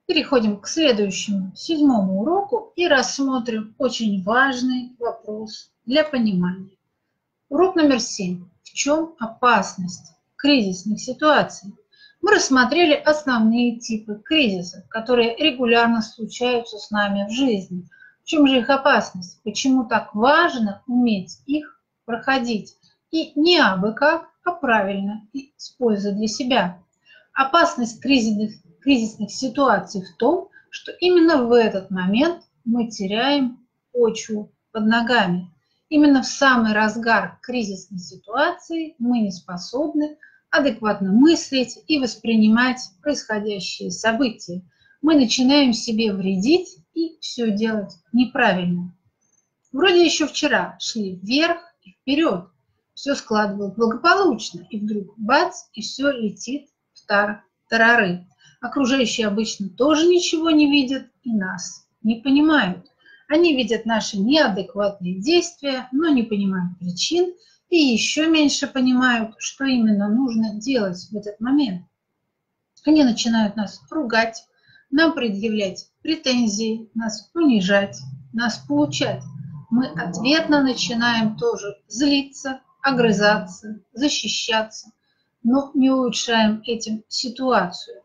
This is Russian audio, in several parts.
Переходим к следующему, седьмому уроку и рассмотрим очень важный вопрос для понимания. Урок номер 7. В чем опасность кризисных ситуаций? Мы рассмотрели основные типы кризисов, которые регулярно случаются с нами в жизни. В чем же их опасность? Почему так важно уметь их проходить? И не абы как, а правильно и с пользой для себя. Опасность кризисных ситуаций в том, что именно в этот момент мы теряем почву под ногами. Именно в самый разгар кризисной ситуации мы не способны адекватно мыслить и воспринимать происходящие события. Мы начинаем себе вредить и все делать неправильно. Вроде еще вчера шли вверх и вперед, все складывалось благополучно, и вдруг бац, и все летит в тартарары. Окружающие обычно тоже ничего не видят и нас не понимают. Они видят наши неадекватные действия, но не понимают причин и еще меньше понимают, что именно нужно делать в этот момент. Они начинают нас ругать, нам предъявлять претензии, нас унижать, нас поучать. Мы ответно начинаем тоже злиться, огрызаться, защищаться, но не улучшаем этим ситуацию.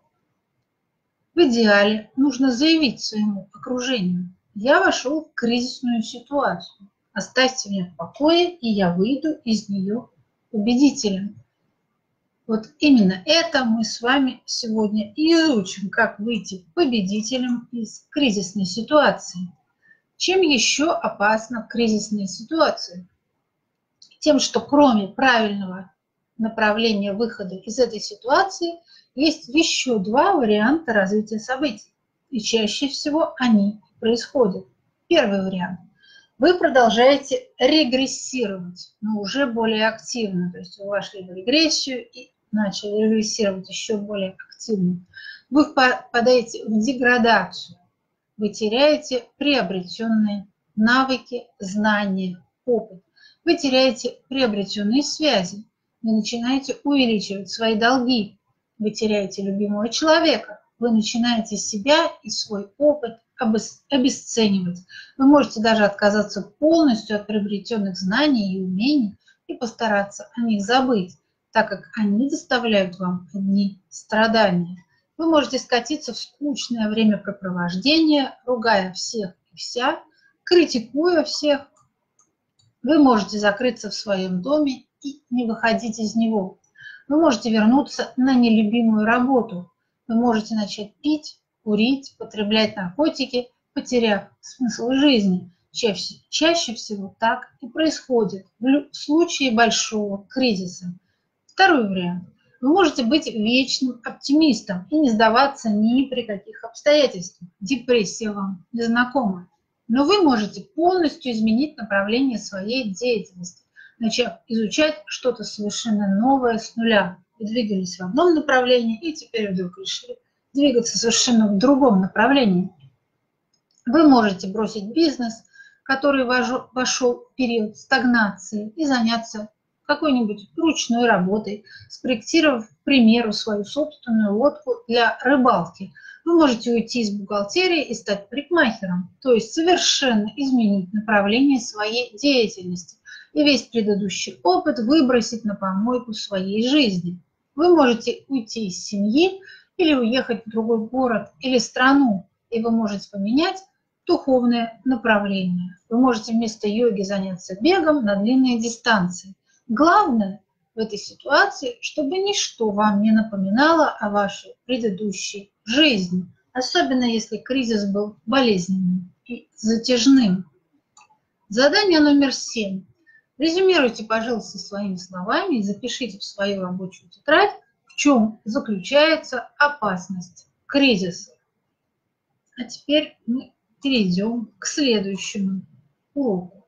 В идеале нужно заявить своему окружению: я вошел в кризисную ситуацию, оставьте меня в покое, и я выйду из нее победителем. Вот именно это мы с вами сегодня и изучим, как выйти победителем из кризисной ситуации. Чем еще опасна кризисная ситуация? Тем, что кроме правильного направления выхода из этой ситуации, есть еще два варианта развития событий. И чаще всего они происходят. Первый вариант. Вы продолжаете регрессировать, но уже более активно. То есть вы вошли в регрессию и начали регрессировать еще более активно. Вы впадаете в деградацию. Вы теряете приобретенные навыки, знания, опыт. Вы теряете приобретенные связи. Вы начинаете увеличивать свои долги. Вы теряете любимого человека. Вы начинаете себя и свой опыт обесценивать. Вы можете даже отказаться полностью от приобретенных знаний и умений и постараться о них забыть, так как они доставляют вам одни страдания. Вы можете скатиться в скучное времяпрепровождение, ругая всех и вся, критикуя всех. Вы можете закрыться в своем доме и не выходить из него. Вы можете вернуться на нелюбимую работу. Вы можете начать пить, курить, потреблять наркотики, потеряв смысл жизни. Чаще всего так и происходит в случае большого кризиса. Второй вариант. Вы можете быть вечным оптимистом и не сдаваться ни при каких обстоятельствах. Депрессия вам не знакома. Но вы можете полностью изменить направление своей деятельности, начав изучать что-то совершенно новое с нуля. Вы двигались в одном направлении и теперь вдруг решили двигаться совершенно в другом направлении. Вы можете бросить бизнес, который вошел в период стагнации, и заняться какой-нибудь ручной работой, спроектировав, к примеру, свою собственную лодку для рыбалки. Вы можете уйти из бухгалтерии и стать парикмахером, то есть совершенно изменить направление своей деятельности и весь предыдущий опыт выбросить на помойку своей жизни. Вы можете уйти из семьи или уехать в другой город или страну, и вы можете поменять духовное направление. Вы можете вместо йоги заняться бегом на длинные дистанции. Главное в этой ситуации, чтобы ничто вам не напоминало о вашей предыдущей жизни, особенно если кризис был болезненным и затяжным. Задание номер 7. Резюмируйте, пожалуйста, своими словами и запишите в свою рабочую тетрадь, в чем заключается опасность кризиса. А теперь мы перейдем к следующему уроку.